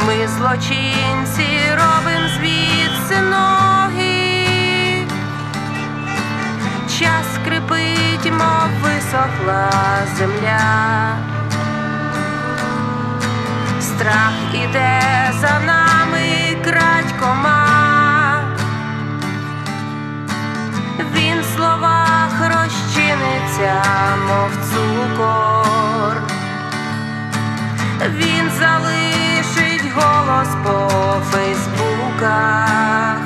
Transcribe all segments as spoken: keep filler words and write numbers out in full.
Ми злочинці робим звідси ноги. Час скрипить, мов висохла земля. Страх іде за нами крадькома. Він в словах розчиниться, мов цукор. Він залишить голос по фейсбуках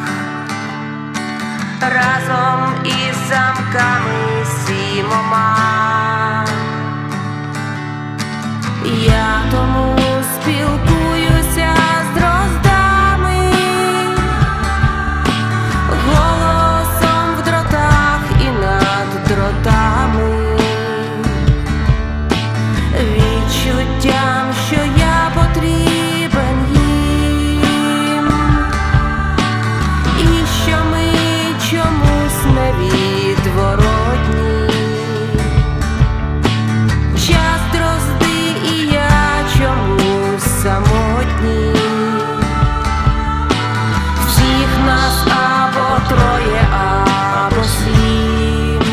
разом із замками сімома. Я тому спілкуюся з дроздами, голосом в дротах і над дротами, відчуттям, що я потрібен їм, і що ми чомусь невідворотні. Час дрозди і я чомусь самотні. Всіх нас або троє, або сім.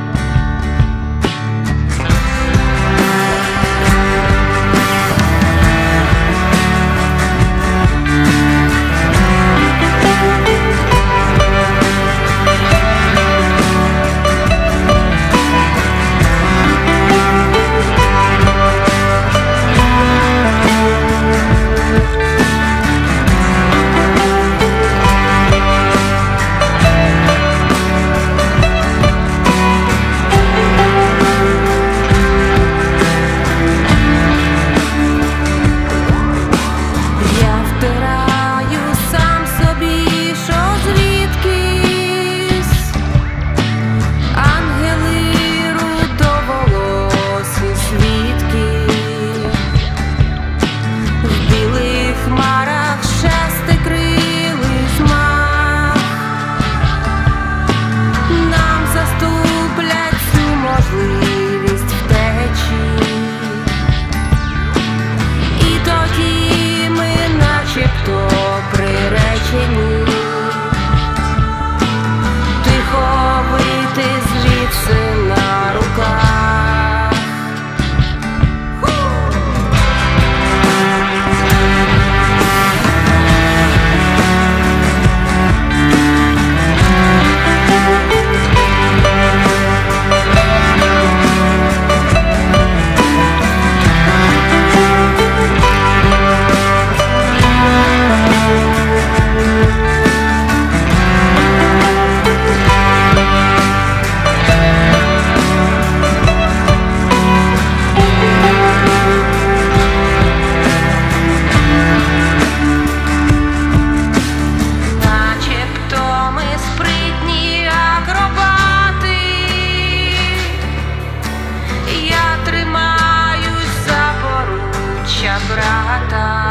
Брата,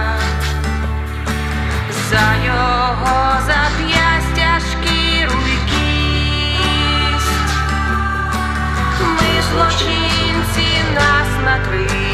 за його зап'ястя, шкіру й кість. Ми злочинці, нас накриють.